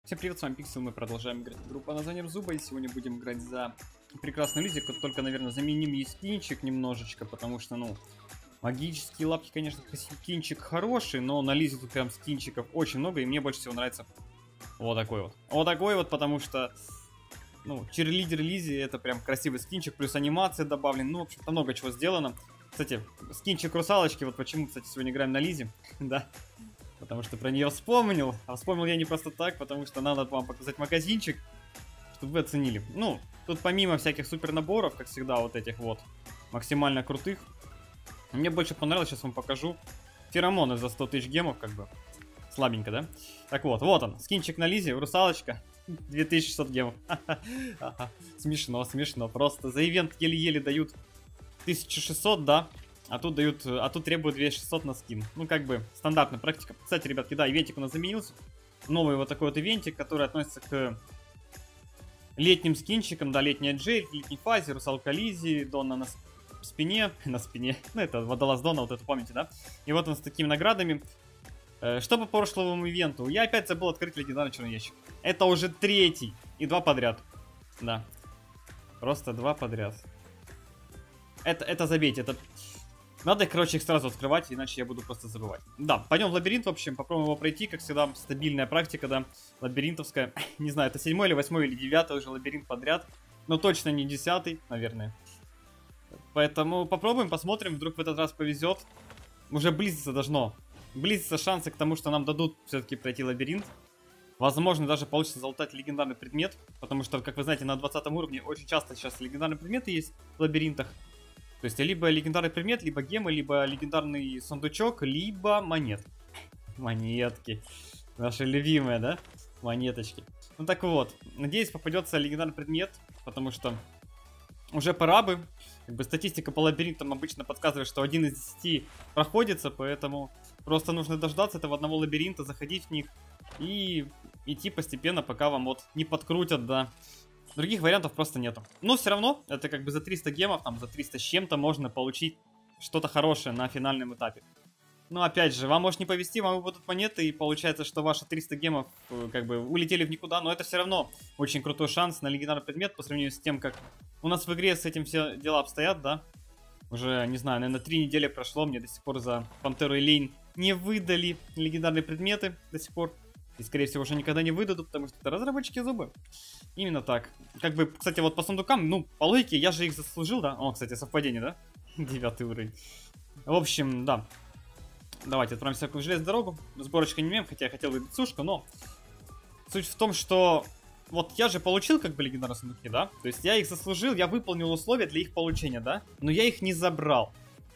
Всем привет, с вами Пиксел, мы продолжаем играть в игру под названием Зуба, и сегодня будем играть за прекрасную Лизи, только, наверное, заменим ей скинчик немножечко, потому что, ну, магические лапки, конечно, скинчик хороший, но на Лизе тут прям скинчиков очень много, и мне больше всего нравится вот такой вот. Вот такой вот, потому что, ну, чирлидер Лизи это прям красивый скинчик, плюс анимация добавлена, ну, в общем-то, много чего сделано. Кстати, скинчик русалочки, вот почему, кстати, сегодня играем на Лизе, да. Потому что про нее вспомнил. А вспомнил я не просто так, потому что надо вам показать магазинчик, чтобы вы оценили. Ну, тут помимо всяких супер наборов, как всегда, вот этих вот максимально крутых, мне больше понравилось, сейчас вам покажу. Феромоны за 100 тысяч гемов, как бы. Слабенько, да? Так вот, вот он, скинчик на Лизе, русалочка. 2600 гемов. Смешно, смешно. Просто за ивент еле-еле дают 1600, да? А тут требуют 2600 на скин. Ну, как бы, стандартная практика. Кстати, ребятки, да, ивентик у нас заменился. Новый вот такой вот ивентик, который относится к летним скинчикам. Да, летняя Джей, летней фазе, русалка Лизи, Донна на спине. Ну, это водолаз Донна, вот это помните, да? И вот он с такими наградами. Что по прошлому ивенту? Я опять забыл открыть легендарный черный ящик. Это уже третий. И 2 подряд. Да. Просто 2 подряд. Это забейте, это... Надо, короче, их сразу открывать, иначе я буду просто забывать. Да, пойдем в лабиринт, в общем, попробуем его пройти, как всегда, стабильная практика, да, лабиринтовская. Не знаю, это 7 или 8 или 9 уже лабиринт подряд, но точно не 10, наверное. Поэтому попробуем, посмотрим, вдруг в этот раз повезет. Уже близится должно. Близится шансы к тому, что нам дадут все-таки пройти лабиринт. Возможно, даже получится залутать легендарный предмет, потому что, как вы знаете, на 20 уровне очень часто сейчас легендарные предметы есть в лабиринтах. То есть, либо легендарный предмет, либо гемы, либо легендарный сундучок, либо монет. Монетки. Наши любимые, да? Монеточки. Ну так вот, надеюсь, попадется легендарный предмет, потому что уже пора бы. Как бы статистика по лабиринтам обычно подсказывает, что 1 из 10 проходится, поэтому просто нужно дождаться этого одного лабиринта, заходить в них и идти постепенно, пока вам вот не подкрутят, да. Других вариантов просто нету. Но все равно, это как бы за 300 гемов, там за 300 с чем-то можно получить что-то хорошее на финальном этапе. Но опять же, вам может не повезти, вам выпадут монеты, и получается, что ваши 300 гемов как бы улетели в никуда. Но это все равно очень крутой шанс на легендарный предмет по сравнению с тем, как у нас в игре с этим все дела обстоят, да. Уже, не знаю, наверное, 3 недели прошло, мне до сих пор за Пантеру и Лейн не выдали легендарные предметы до сих пор. И, скорее всего, уже никогда не выдадут, потому что это разработчики Зубы. Именно так. Как бы, кстати, вот по сундукам, ну, по логике, я же их заслужил, да? О, кстати, совпадение, да? 9 уровень. В общем, да. Давайте отправимся в железную дорогу. Сборочка не мем, хотя я хотел выдать сушку, но... Суть в том, что... Вот я же получил, как бы, легендарные сундуки, да? То есть я их заслужил, я выполнил условия для их получения, да? Но я их не забрал.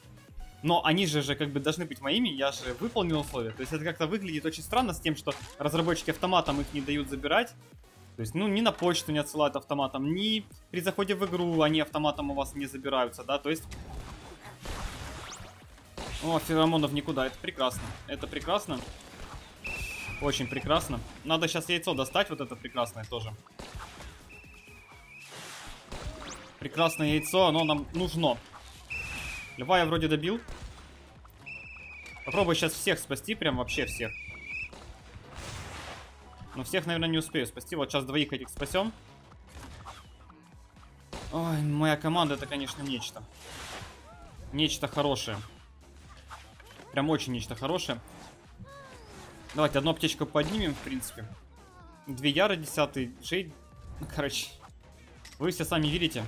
Но они же как бы должны быть моими, я же выполнил условия. То есть это как-то выглядит очень странно с тем, что разработчики автоматом их не дают забирать. То есть, ну, ни на почту не отсылают автоматом, ни при заходе в игру они автоматом у вас не забираются, да, то есть... О, феромонов никуда, это прекрасно. Это прекрасно. Очень прекрасно. Надо сейчас яйцо достать, вот это прекрасное тоже. Прекрасное яйцо, оно нам нужно. Льва я вроде добил. Попробую сейчас всех спасти, прям вообще всех. Но всех, наверное, не успею спасти. Вот сейчас 2 этих спасем. Ой, моя команда, это, конечно, нечто. Нечто хорошее. Прям очень нечто хорошее. Давайте одну аптечку поднимем, в принципе. 2 Яры, 10-й Джей. Короче, вы все сами видите.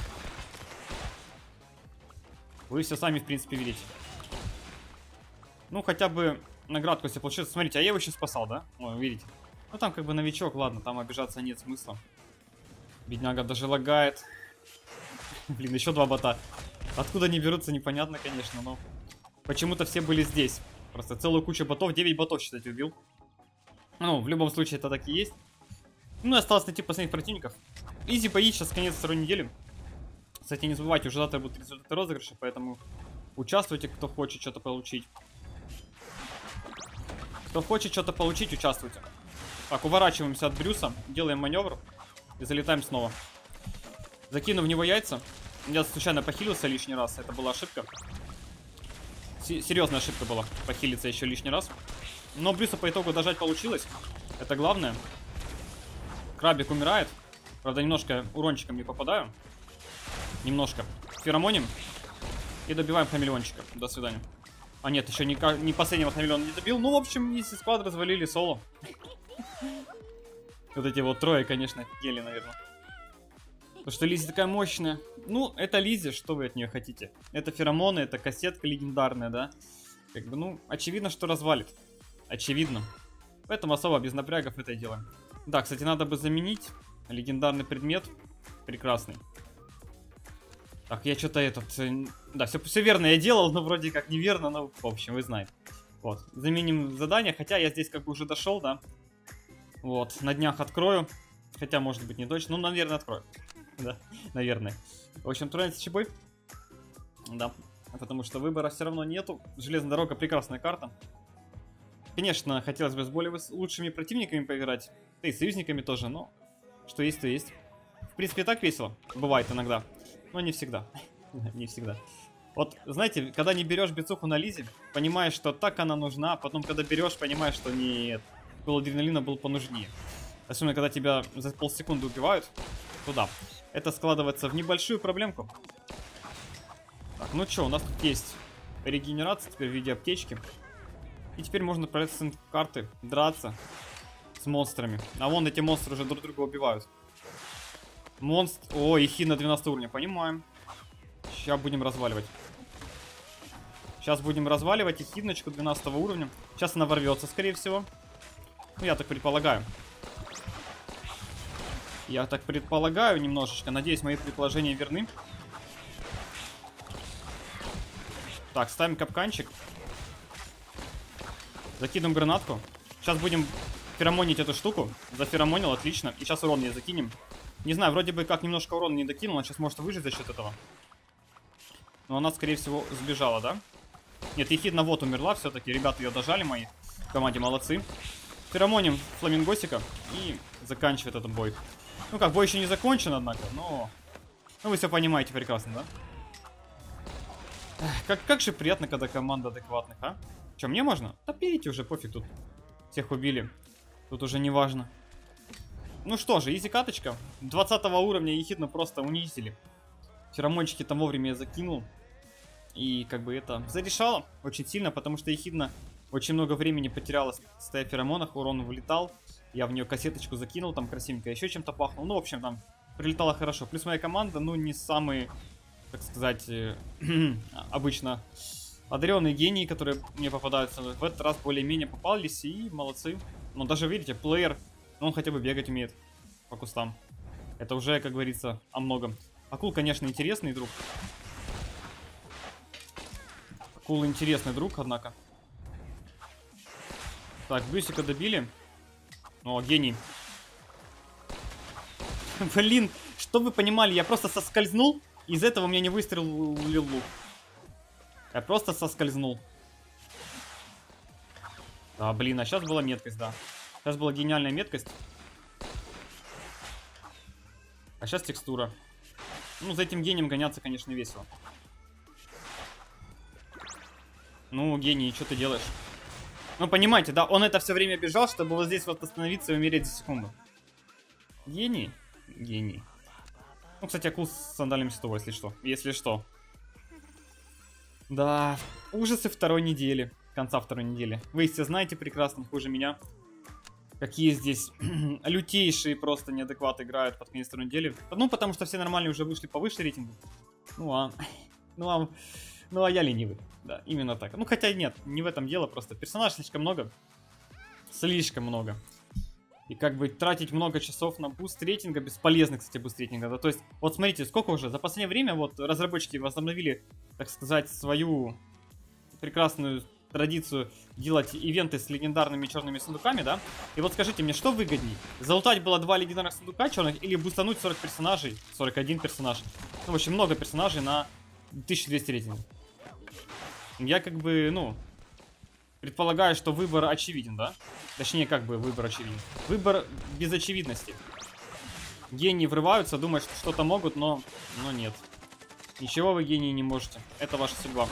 Вы все сами, в принципе, видите. Ну, хотя бы наградку себе получилось. Смотрите, а я его еще спасал, да? Ой, видите. Ну, там как бы новичок, ладно, там обижаться нет смысла. Бедняга даже лагает. Блин, еще 2 бота. Откуда они берутся, непонятно, конечно, но... Почему-то все были здесь. Просто целую кучу ботов. 9 ботов, считайте, убил. Ну, в любом случае, это так и есть. Ну, и осталось найти последних противников. Изи бои, сейчас конец 2 недели. Кстати, не забывайте, уже завтра будут результаты розыгрыша, поэтому участвуйте, кто хочет что-то получить. Кто хочет что-то получить, участвуйте. Так, уворачиваемся от Брюса, делаем маневр и залетаем снова. Закину в него яйца. Я случайно похилился лишний раз, это была ошибка. Серьезная ошибка была, похилиться еще лишний раз. Но Брюса по итогу дожать получилось, это главное. Крабик умирает. Правда, немножко урончиком не попадаю. Немножко. Феромоним. И добиваем хамелеончика. До свидания. А нет, еще не последнего хамелеона не добил. Ну, в общем, если склад развалили соло. Вот эти вот трое, конечно, офигели, наверное. Потому что Лизи такая мощная. Ну, это Лизи, что вы от нее хотите? Это феромоны, это кассетка легендарная, да? Как бы, ну, очевидно, что развалит. Очевидно. Поэтому особо без напрягов это и делаем. Да, кстати, надо бы заменить легендарный предмет. Прекрасный. Так, я что-то этот... Да, все верно я делал, но вроде как неверно, но в общем, вы знаете. Вот, заменим задание, хотя я здесь как бы уже дошел, да. Вот, на днях открою. Хотя, может быть, не точно, ну, наверное, открою. Да, наверное. В общем, тройный бой. Да, потому что выбора все равно нету. Железная дорога прекрасная карта. Конечно, хотелось бы с более лучшими противниками поиграть. Да и союзниками тоже, но что есть, то есть. В принципе, так весело. Бывает иногда. Но не всегда. Не всегда. Вот, знаете, когда не берешь бицуху на Лизе, понимаешь, что так она нужна, а потом, когда берешь, понимаешь, что нет. Пул адреналина был понужнее. Особенно, когда тебя за полсекунды убивают, то да. Это складывается в небольшую проблемку. Так, ну что, у нас тут есть регенерация теперь в виде аптечки. И теперь можно отправляться с карты, драться с монстрами. А вон эти монстры уже друг друга убивают. Монстр... О, Ехид на 12 уровне, понимаем. Сейчас будем разваливать. Сейчас будем разваливать Ехидночку 12 уровня. Сейчас она ворвется, скорее всего. Ну, я так предполагаю. Я так предполагаю немножечко. Надеюсь, мои предположения верны. Так, ставим капканчик. Закидываем гранатку. Сейчас будем феромонить эту штуку. Заферомонил, отлично. И сейчас урон ей закинем. Не знаю, вроде бы как немножко урона не докинул. Она сейчас может выжить за счет этого. Но она, скорее всего, сбежала, да? Нет, Ехидна вот умерла все-таки. Ребята ее дожали мои. В команде молодцы. Феромоним фламингосика. И заканчивает этот бой. Ну как, бой еще не закончен, однако, но... Ну вы все понимаете прекрасно, да? Как же приятно, когда команда адекватных, а? Че, мне можно? Да перейти уже, пофиг тут. Всех убили. Тут уже не важно. Ну что же, изи каточка. 20 уровня Ехидна просто унизили. Феромончики там вовремя я закинул. И как бы это зарешало очень сильно, потому что Ехидна очень много времени потеряла, стоя в феромонах, урон вылетал. Я в нее кассеточку закинул, там красивенько еще чем-то пахнул. Ну, в общем, там прилетало хорошо. Плюс моя команда, ну, не самые, так сказать, обычно одаренные гении, которые мне попадаются. В этот раз более-менее попались и молодцы. Но даже, видите, плеер, он хотя бы бегать умеет по кустам. Это уже, как говорится, о многом. Акул, конечно, интересный друг. Акул интересный друг, однако. Так, Бюсика добили. О, гений. Блин, чтобы вы понимали, я просто соскользнул. Из этого у меня не выстрелил лук. Я просто соскользнул. А, блин, а сейчас была меткость, да. Сейчас была гениальная меткость. А сейчас текстура. Ну, за этим гением гоняться, конечно, весело. Ну, гений, что ты делаешь? Ну, понимаете, да, он это все время бежал, чтобы вот здесь вот остановиться и умереть за секунду. Гений? Гений. Ну, кстати, акул с сандалями святого, если что. Если что. Да, ужасы второй недели. Конца второй недели. Вы все знаете прекрасно, хуже меня. Какие здесь лютейшие просто неадекваты играют под конец второй недели. Ну, потому что все нормальные уже вышли повыше рейтингу. Ну а я ленивый. Да, именно так. Ну, хотя нет, не в этом дело, просто персонажей слишком много. Слишком много. И как бы тратить много часов на буст рейтинга, бесполезно, кстати, буст рейтинга. Да? То есть, вот смотрите, сколько уже, за последнее время вот разработчики возобновили, так сказать, свою прекрасную традицию делать ивенты с легендарными черными сундуками, да? И вот скажите мне, что выгоднее? Залутать было 2 легендарных сундука черных или бустануть 40 персонажей, 41 персонаж? Ну, очень много персонажей на 1200 рейтинга. Я как бы, ну, предполагаю, что выбор очевиден, да? Точнее, как бы выбор очевиден. Выбор без очевидности. Гении врываются, думают, что что-то могут, но нет. Ничего вы, гении, не можете. Это ваша судьба.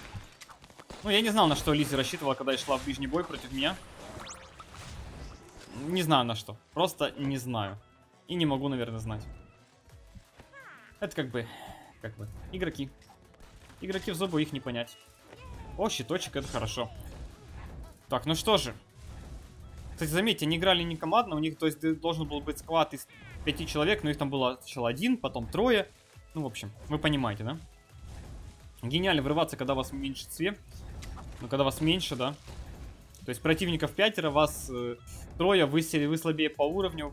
Ну, я не знал, на что Лизи рассчитывала, когда я шла в ближний бой против меня. Не знаю на что. Просто не знаю. И не могу, наверное, знать. Это как бы игроки. Игроки в зубы, их не понять. О, щиточек, это хорошо. Так, ну что же. Кстати, заметьте, они играли не командно, у них, то есть, должен был быть склад из 5 человек, но их там было сначала 1, потом 3. Ну, в общем, вы понимаете, да? Гениально врываться, когда вас в меньшинстве. Ну, когда вас меньше, да. То есть противников 5, вас 3, вы слабее по уровню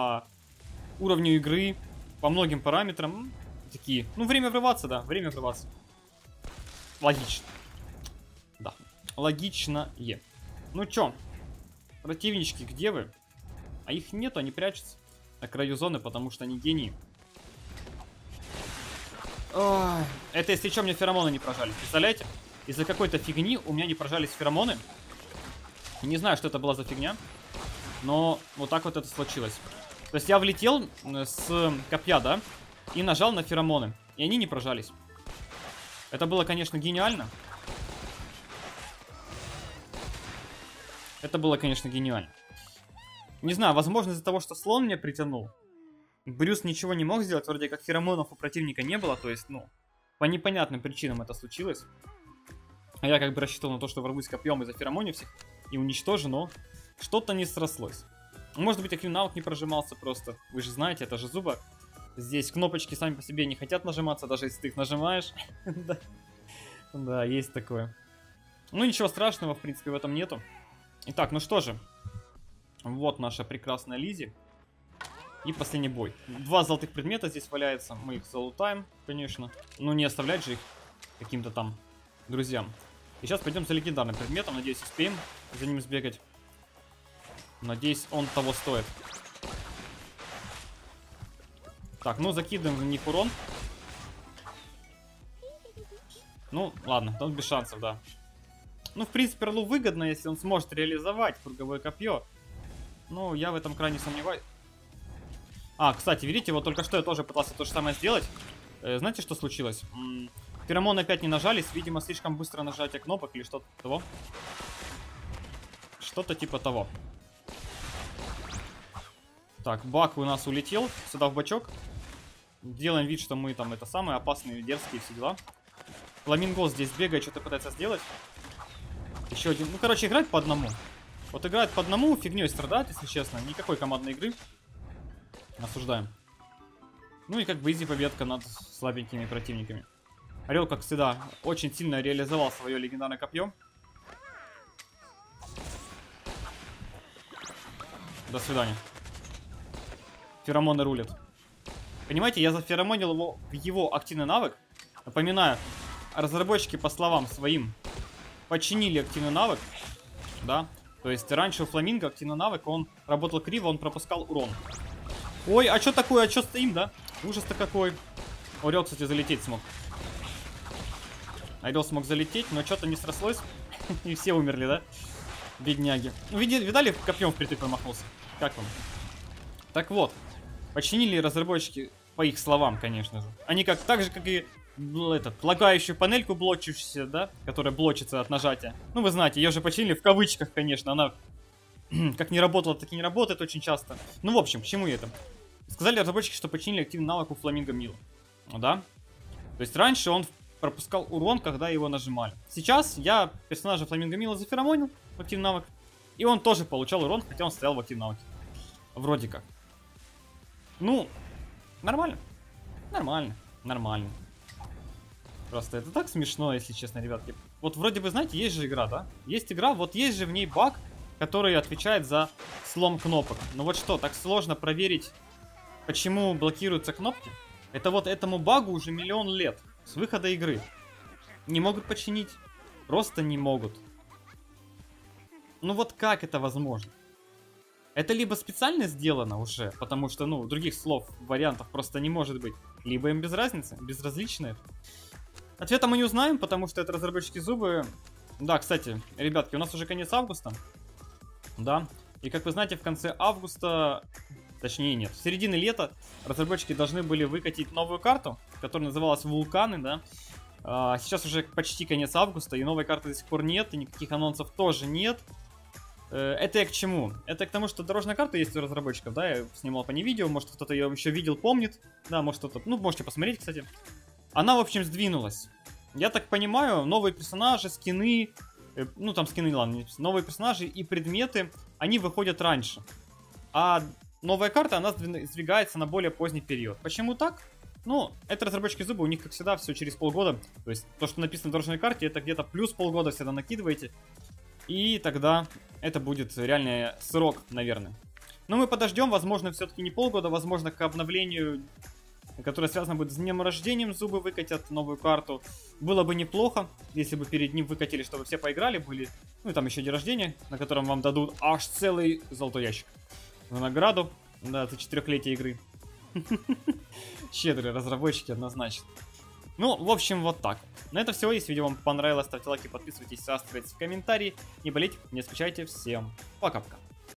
игры, по многим параметрам. Такие. Ну, время врываться, да, время врываться. Логично. Да, логичное. Ну чё, противнички, где вы? А их нету, они прячутся на краю зоны, потому что они гении. Ой, это если что, мне феромоны не прожались. Представляете? Из-за какой-то фигни у меня не прожались феромоны. Не знаю, что это была за фигня. Но вот так вот это случилось. То есть я влетел с копья, да? И нажал на феромоны. И они не прожались. Это было, конечно, гениально. Это было, конечно, гениально. Не знаю, возможно, из-за того, что слон меня притянул. Брюс ничего не мог сделать, вроде как феромонов у противника не было, то есть, ну, по непонятным причинам это случилось. А я как бы рассчитывал на то, что ворвусь копьем из-за феромонов всех и уничтожу, но что-то не срослось. Может быть, таким навык не прожимался просто. Вы же знаете, это же зуба. Здесь кнопочки сами по себе не хотят нажиматься, даже если ты их нажимаешь. Да, есть такое. Ну, ничего страшного, в принципе, в этом нету. Итак, ну что же. Вот наша прекрасная Лизи. И последний бой. 2 золотых предмета здесь валяются. Мы их залутаем, конечно. Но не оставлять же их каким-то там друзьям. И сейчас пойдем за легендарным предметом. Надеюсь, успеем за ним сбегать. Надеюсь, он того стоит. Так, ну закидываем в них урон. Ну, ладно, он без шансов, да. Ну, в принципе, Орлу выгодно, если он сможет реализовать круговое копье. Ну, я в этом крайне сомневаюсь. А, кстати, видите, вот только что я тоже пытался то же самое сделать. Знаете, что случилось? Феромоны опять не нажались. Видимо, слишком быстро нажатие кнопок или что-то того. Что-то типа того. Так, бак у нас улетел сюда в бачок. Делаем вид, что мы там это самые опасные, дерзкие, все дела. Фламинго здесь бегает, что-то пытается сделать. Еще один. Ну, короче, играть по одному. Вот играет по одному, фигней страдает, если честно. Никакой командной игры. Осуждаем. Ну и как бы изи победка над слабенькими противниками. Орел, как всегда, очень сильно реализовал свое легендарное копье. До свидания. Феромоны рулят. Понимаете, я заферомонил его в его активный навык. Напоминаю, разработчики, по словам своим, починили активный навык. Да. То есть раньше у Фламинго активный навык, он работал криво, он пропускал урон. Ой, а что такое? А что стоим, да? Ужас-то какой. Орел, кстати, залететь смог. Орел смог залететь, но что-то не срослось. И все умерли, да? Бедняги. Ну, видали, копьем впритык промахнулся? Как вам? Так вот. Починили разработчики, по их словам, конечно же. Они так же, как и лагающую панельку блочащуюся, да? Которая блочится от нажатия. Ну, вы знаете, ее же починили в кавычках, конечно. Она как не работала, так и не работает очень часто. Ну, в общем, к чему это? Сказали разработчики, что починили активный навык у Фламинго Мила. Да? То есть раньше он пропускал урон, когда его нажимали. Сейчас я персонажа Фламинго Мила заферомонил в активный навык. И он тоже получал урон, хотя он стоял в активном навыке. Вроде как. Ну, нормально. Нормально. Нормально. Просто это так смешно, если честно, ребятки. Вот вроде бы, знаете, есть же игра, да? Есть игра, вот есть же в ней баг, который отвечает за слом кнопок. Но вот что, так сложно проверить, почему блокируются кнопки? Это вот этому багу уже миллион лет. С выхода игры. Не могут починить. Просто не могут. Ну вот как это возможно? Это либо специально сделано уже, потому что, ну, других слов, вариантов просто не может быть. Либо им без разницы, безразлично это. Ответа мы не узнаем, потому что это разработчики зубы. Да, кстати, ребятки, у нас уже конец августа. Да. И как вы знаете, в конце августа, точнее нет, в середине лета разработчики должны были выкатить новую карту, которая называлась Вулканы, да. Сейчас уже почти конец августа, и новой карты до сих пор нет, и никаких анонсов тоже нет. Это я к чему? Это к тому, что дорожная карта есть у разработчиков, да, я снимал по ней видео, может кто-то ее еще видел, помнит, да, может кто-то, ну, можете посмотреть, кстати. Она, в общем, сдвинулась. Я так понимаю, новые персонажи, скины, ну, там скины, ладно, новые персонажи и предметы, они выходят раньше. А новая карта, она сдвигается на более поздний период. Почему так? Ну, это разработчики Зуба, у них, как всегда, все через полгода. То есть, то, что написано на дорожной карте, это где-то плюс полгода всегда накидываете. И тогда это будет реальный срок, наверное. Но мы подождем, возможно, все-таки не полгода, возможно, к обновлению, которое связано будет с днем рождения, Зубы выкатят новую карту. Было бы неплохо, если бы перед ним выкатили, чтобы все поиграли были. Ну и там еще день рождения, на котором вам дадут аж целый золотой ящик. В награду, да, за 4-летие игры. Щедрые разработчики, однозначно. Ну, в общем, вот так. На это все. Если видео вам понравилось, ставьте лайки, подписывайтесь, оставляйте комментарии. Не болейте, не скучайте. Всем пока-пока.